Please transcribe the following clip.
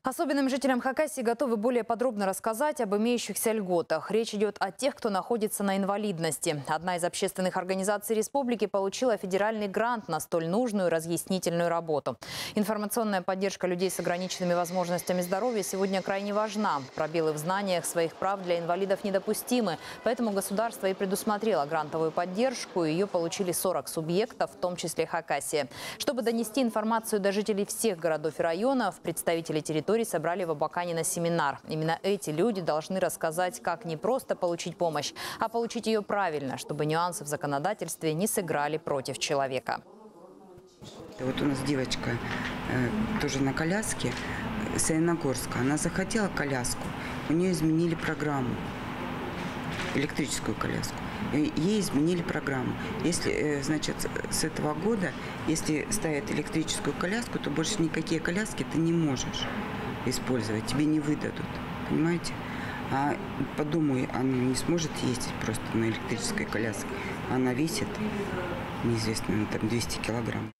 Особенным жителям Хакасии готовы более подробно рассказать об имеющихся льготах. Речь идет о тех, кто находится на инвалидности. Одна из общественных организаций республики получила федеральный грант на столь нужную разъяснительную работу. Информационная поддержка людей с ограниченными возможностями здоровья сегодня крайне важна. Пробелы в знаниях своих прав для инвалидов недопустимы. Поэтому государство и предусмотрело грантовую поддержку. Ее получили 40 субъектов, в том числе Хакасия. Чтобы донести информацию до жителей всех городов и районов, представители территории собрали в Абакане на семинар. Именно эти люди должны рассказать, как не просто получить помощь, а получить ее правильно, чтобы нюансы в законодательстве не сыграли против человека. Вот у нас девочка тоже на коляске, Саяногорска. Она захотела коляску, у нее изменили программу, электрическую коляску. Ей изменили программу. Если, значит, с этого года, если ставят электрическую коляску, то больше никакие коляски ты не можешь использовать, тебе не выдадут, понимаете? А по дому она не сможет ездить просто на электрической коляске. Она весит, неизвестно, там 200 килограмм.